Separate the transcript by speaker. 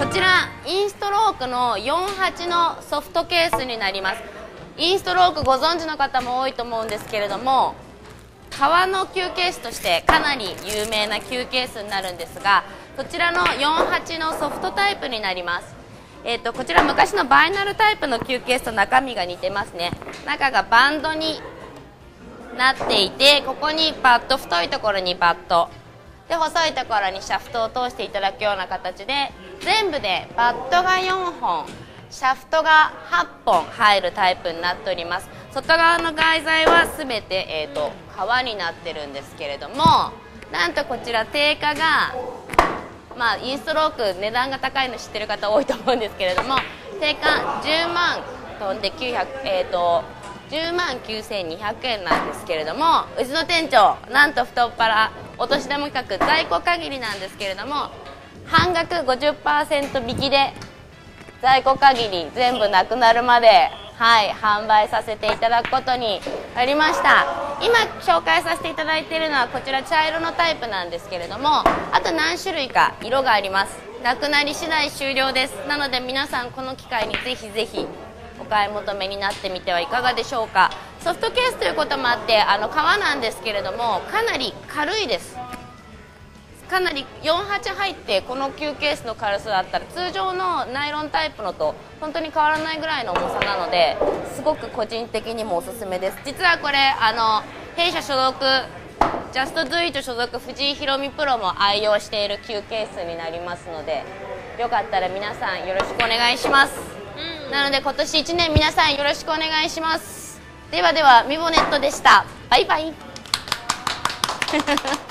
Speaker 1: こちらインストロークの48のソフトケースになります。インストロークご存知の方も多いと思うんですけれども、革のキューケースとしてかなり有名なキューケースになるんですが、こちらの48のソフトタイプになります。こちら昔のバイナルタイプのキューケースと中身が似てますね。中がバンドになっていて、ここにバット、太いところにバットで、細いところにシャフトを通していただくような形で、全部でバットが4本、シャフトが8本入るタイプになっております。外側の外材は全て、革になってるんですけれども、なんとこちら定価が、インストローク値段が高いの知ってる方多いと思うんですけれども、定価10万飛んで10万9200円なんですけれども、うちの店長なんと太っ腹お年玉企画在庫限りなんですけれども、半額 50% 引きで在庫限り全部なくなるまで、販売させていただくことになりました。今紹介させていただいているのはこちら茶色のタイプなんですけれども、あと何種類か色があります。なくなり次第終了です。なので皆さんこの機会にぜひぜひお買い求めになってみてはいかがでしょうか。ソフトケースということもあって革なんですけれども、かなり軽いです。かなり48入って、このキューケースの軽さだったら通常のナイロンタイプのと本当に変わらないぐらいの重さなので、すごく個人的にもおすすめです。実はこれ弊社所属ジャストドゥイット所属藤井ひろみプロも愛用しているキューケースになりますので、よかったら皆さんよろしくお願いします。なので今年1年皆さんよろしくお願いします。ではではミボネットでした。バイバイ